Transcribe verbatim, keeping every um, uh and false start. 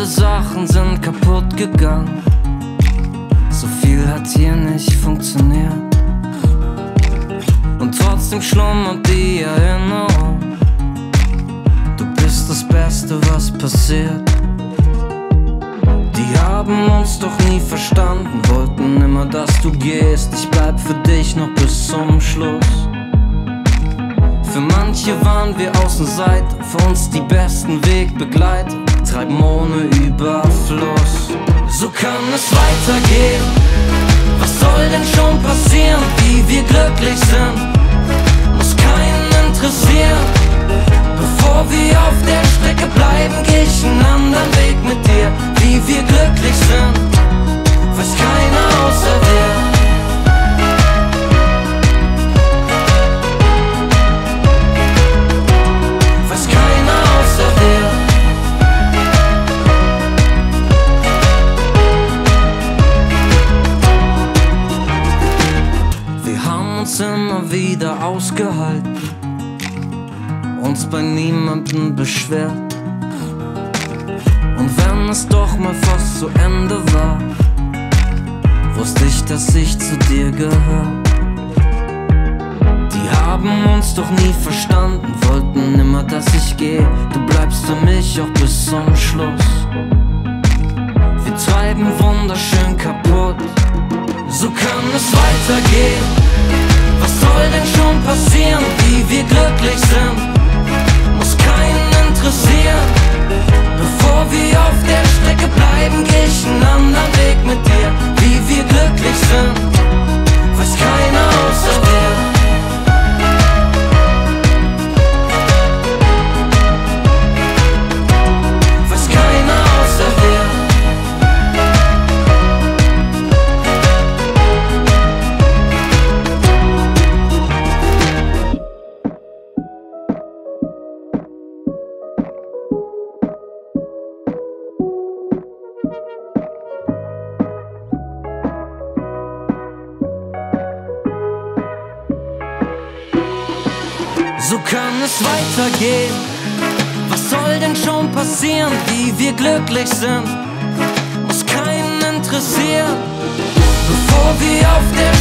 Sachen sind kaputt gegangen. So viel hat hier nicht funktioniert. Und trotzdem schlummert die Erinnerung. Du bist das Beste, was passiert. Die haben uns doch nie verstanden, wollten immer, dass du gehst. Ich bleib für dich noch bis zum Schluss. Für manche waren wir Außenseiter, für uns die besten Wegbegleiter, treiben ohne Überfluss. So kann es weitergehen. Was soll denn schon passieren? Wie wir glücklich sind, muss keinen interessieren. Bevor wir auf der Strecke bleiben, geh ich einen anderen Weg mit dir. Wie wir glücklich sind, weiß keiner außer dir. Weiß keiner außer dir. Wir haben uns immer wieder ausgehalten, uns bei niemandem beschwert. Und wenn es doch mal fast zu Ende war, wusste ich, dass ich zu dir gehöre. Die haben uns doch nie verstanden, wollten immer, dass ich gehe. Du bleibst für mich auch bis zum Schluss. Wir treiben wunderschön kaputt. So kann es weitergehen. Was soll denn schon passieren? Wie wir glücklich sind, muss keinen interessieren. Bevor wir auf der Strecke bleiben, geh ich einen anderen Weg mit dir. Wie wir glücklich sind, weiß keiner außer dir. Weiß keiner außer dir. So kann es weitergehen. Was soll denn schon passieren? Wie wir glücklich sind, muss keinen interessieren. Bevor wir auf der